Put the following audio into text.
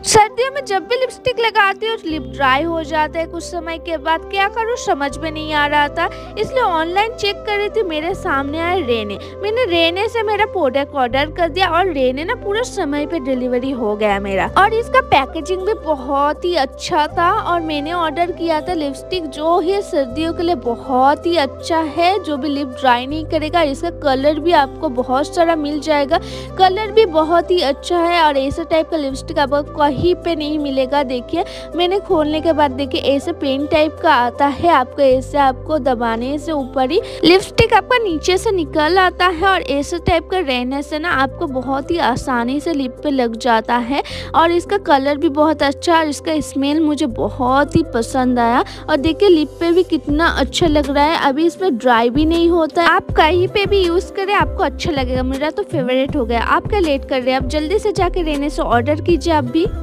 सर्दियों में जब भी लिपस्टिक लगाती हूँ लिप ड्राई हो जाता है कुछ समय के बाद। क्या करूँ समझ में नहीं आ रहा था, इसलिए ऑनलाइन चेक कर रही थी। मेरे सामने आया रेने। मैंने रेने से मेरा प्रोडक्ट ऑर्डर कर दिया और रेने ना पूरे समय पे डिलीवरी हो गया मेरा। और इसका पैकेजिंग भी बहुत ही अच्छा था। और मैंने ऑर्डर किया था लिपस्टिक जो है सर्दियों के लिए बहुत ही अच्छा है, जो भी लिप ड्राई नहीं करेगा। इसका कलर भी आपको बहुत सारा मिल जाएगा, कलर भी बहुत ही अच्छा है। और ऐसे टाइप का लिपस्टिक आपको कहीं पे नहीं मिलेगा। देखिए मैंने खोलने के बाद देखिए ऐसे पेन टाइप का आता है, आपको ऐसे आपको दबाने से ऊपर ही लिपस्टिक आपका नीचे से निकल आता है। और ऐसे टाइप का रहने से ना आपको बहुत ही आसानी से लिप पे लग जाता है। और इसका कलर भी बहुत अच्छा और इसका स्मेल मुझे बहुत ही पसंद आया। और देखिए लिप पे भी कितना अच्छा लग रहा है, अभी इसमें ड्राई भी नहीं होता है। आप कहीं पे भी यूज करें आपको अच्छा लगेगा। मेरा तो फेवरेट हो गया। आप क्या लेट कर रहे हैं, आप जल्दी से जाके रहने से ऑर्डर कीजिए आप भी।